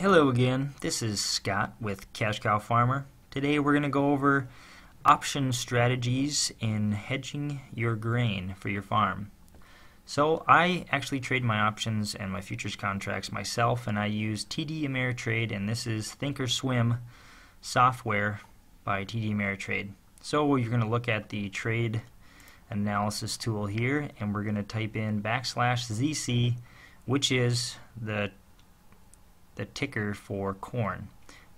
Hello again, this is Scott with Cash Cow Farmer. Today we're going to go over option strategies in hedging your grain for your farm. So I actually trade my options and my futures contracts myself, and I use TD Ameritrade, and this is Thinkorswim software by TD Ameritrade. So you're going to look at the trade analysis tool here, and we're going to type in \ZC, which is the ticker for corn.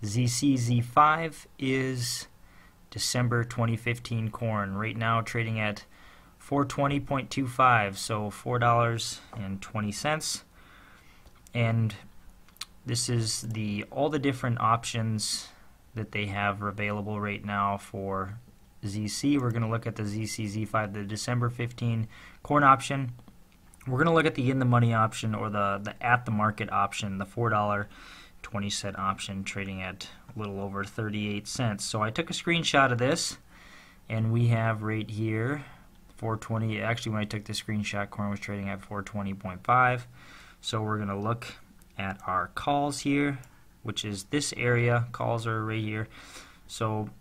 ZCZ5 is December 2015 corn. Right now trading at 420.25, so $4.20. And this is all the different options that they have available right now for ZC. We're going to look at the ZCZ5, the December 15 corn option. We're going to look at the in-the-money option, or the at-the-market option, the $4.20 option, trading at a little over 38 cents. So I took a screenshot of this, and we have right here 420. Actually, when I took the screenshot, corn was trading at 420.5. So we're going to look at our calls here, which is this area. Calls are right here. So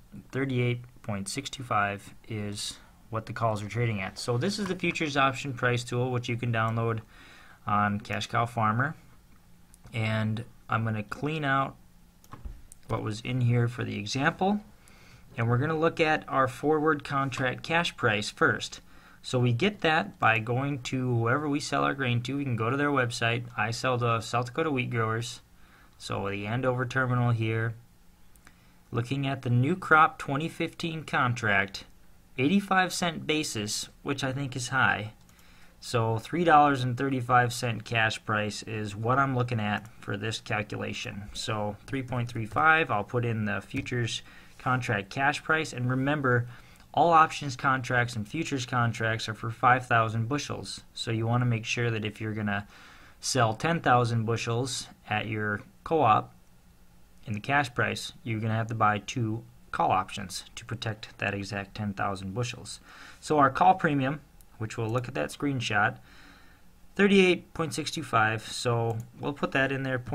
38.625 is what the calls are trading at. So this is the futures option price tool, which you can download on Cash Cow Farmer. And I'm going to clean out what was in here for the example, and we're going to look at our forward contract cash price first. So we get that by going to whoever we sell our grain to. We can go to their website. I sell to South Dakota Wheat Growers, so the Andover terminal here. Looking at the new crop 2015 contract, 85-cent basis, which I think is high. So $3.35 cash price is what I'm looking at for this calculation. So 3.35, I'll put in the futures contract cash price. And remember, all options contracts and futures contracts are for 5,000 bushels. So you want to make sure that if you're going to sell 10,000 bushels at your co-op in the cash price, you're going to have to buy 2 call options to protect that exact 10,000 bushels. So our call premium, which we'll look at that screenshot, 38.625, so we'll put that in there,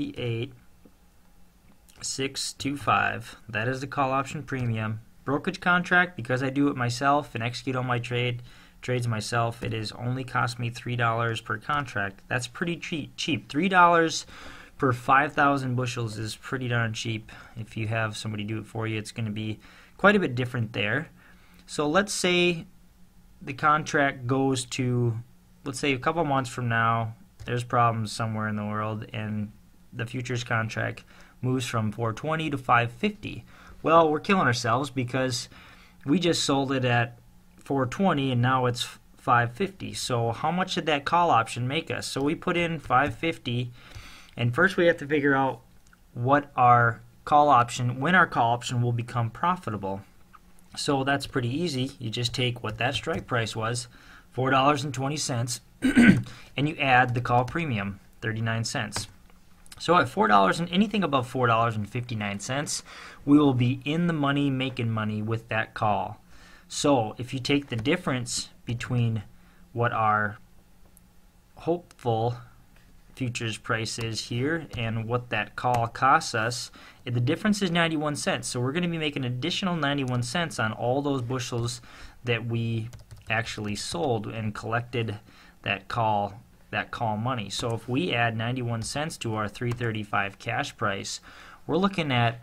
0.38625. That is the call option premium. Brokerage contract, because I do it myself and execute all my trades myself, it is only cost me $3 per contract. That's pretty cheap. $3 per 5,000 bushels is pretty darn cheap. If you have somebody do it for you, it's going to be quite a bit different there. So let's say the contract goes to, let's say a couple months from now, there's problems somewhere in the world, and the futures contract moves from 420 to 550. Well, we're killing ourselves because we just sold it at 420 and now it's 550. So how much did that call option make us? So we put in 550. And first we have to figure out what our call option, when our call option will become profitable. So that's pretty easy. You just take what that strike price was, $4.20, and you add the call premium, 39 cents. So at $4 and anything above $4.59, we will be in the money, making money with that call. So if you take the difference between what our hopeful futures price is here and what that call costs us, the difference is 91 cents. So we're going to be making an additional 91 cents on all those bushels that we actually sold and collected that call money. So if we add 91 cents to our $3.35 cash price, we're looking at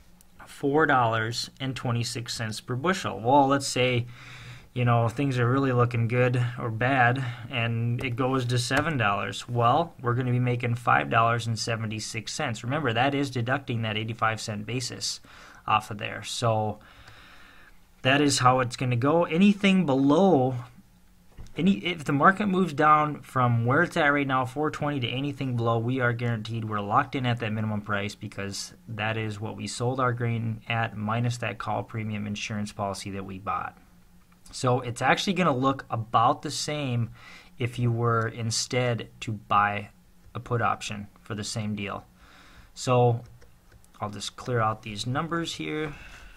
$4.26 per bushel. Well, let's say things are really looking good or bad, and it goes to $7. Well, we're going to be making $5.76. Remember, that is deducting that 85-cent basis off of there. So that is how it's going to go. Anything below, if the market moves down from where it's at right now, 420, to anything below, we are guaranteed we're locked in at that minimum price, because that is what we sold our grain at minus that call premium insurance policy that we bought. So it's actually going to look about the same if you were instead to buy a put option for the same deal. So I'll just clear out these numbers here.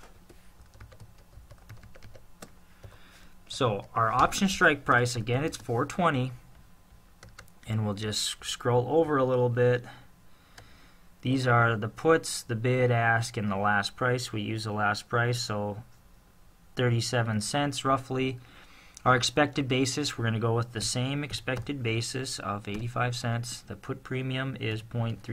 So our option strike price, again, it's 420, and we'll just scroll over a little bit These are the puts, the bid, ask, and the last price. We use the last price, so 37 cents roughly. Our expected basis, we're going to go with the same expected basis of 85 cents. The put premium is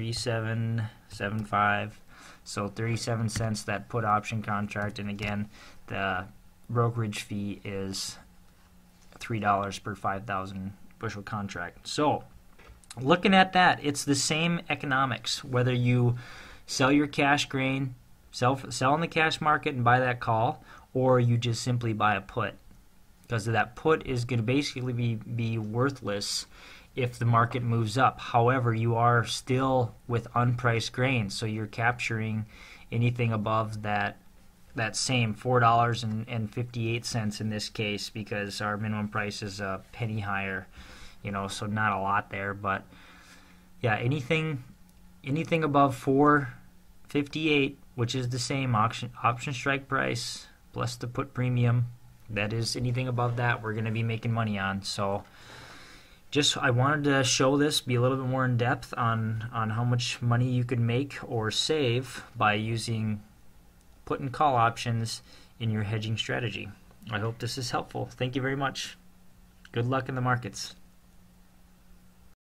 0.3775, so 37 cents that put option contract, and again, the brokerage fee is $3 per 5,000 bushel contract. So, looking at that, it's the same economics, whether you sell your cash grain, sell in the cash market and buy that call, or you just simply buy a put. Because that put is going to basically be worthless if the market moves up. However, you are still with unpriced grain, so you're capturing anything above that same $4.58 in this case, because our minimum price is a penny higher, so not a lot there. But yeah, anything above $4.58, which is the same option strike price plus the put premium. That is, anything above that we're going to be making money on. So I wanted to show this, be a little bit more in depth on how much money you could make or save by using put and call options in your hedging strategy. I hope this is helpful. Thank you very much. Good luck in the markets.